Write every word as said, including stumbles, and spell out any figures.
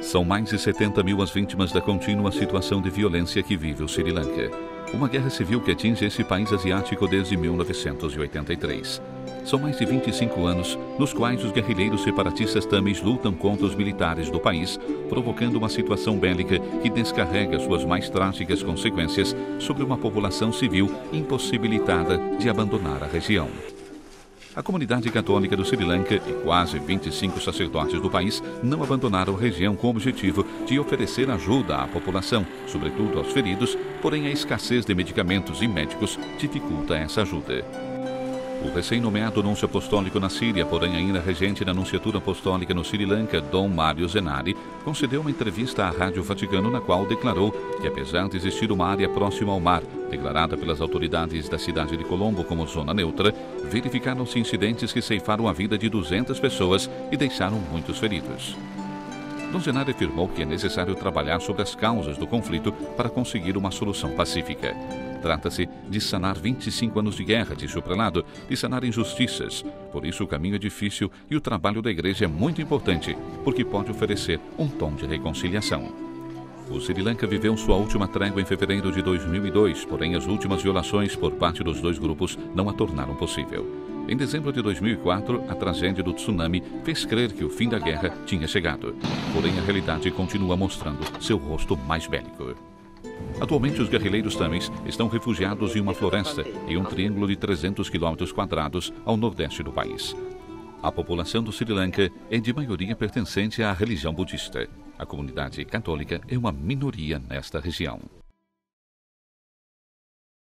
São mais de setenta mil as vítimas da contínua situação de violência que vive o Sri Lanka. Uma guerra civil que atinge esse país asiático desde mil novecentos e oitenta e três. São mais de vinte e cinco anos nos quais os guerrilheiros separatistas tamils lutam contra os militares do país, provocando uma situação bélica que descarrega suas mais trágicas consequências sobre uma população civil impossibilitada de abandonar a região. A comunidade católica do Sri Lanka e quase vinte e cinco sacerdotes do país não abandonaram a região com o objetivo de oferecer ajuda à população, sobretudo aos feridos, porém a escassez de medicamentos e médicos dificulta essa ajuda. O recém-nomeado nuncio apostólico na Síria, porém ainda regente da Nunciatura Apostólica no Sri Lanka, Dom Mário Zenari, concedeu uma entrevista à Rádio Vaticano na qual declarou que, apesar de existir uma área próxima ao mar, declarada pelas autoridades da cidade de Colombo como zona neutra, verificaram-se incidentes que ceifaram a vida de duzentas pessoas e deixaram muitos feridos. Dom Zenari afirmou que é necessário trabalhar sobre as causas do conflito para conseguir uma solução pacífica. Trata-se de sanar vinte e cinco anos de guerra, disse o prelado, de sanar injustiças. Por isso o caminho é difícil e o trabalho da igreja é muito importante, porque pode oferecer um tom de reconciliação. O Sri Lanka viveu sua última trégua em fevereiro de dois mil e dois, porém as últimas violações por parte dos dois grupos não a tornaram possível. Em dezembro de dois mil e quatro, a tragédia do tsunami fez crer que o fim da guerra tinha chegado. Porém, a realidade continua mostrando seu rosto mais bélico. Atualmente, os guerrilheiros tamils estão refugiados em uma floresta em um triângulo de trezentos quilômetros quadrados ao nordeste do país. A população do Sri Lanka é de maioria pertencente à religião budista. A comunidade católica é uma minoria nesta região.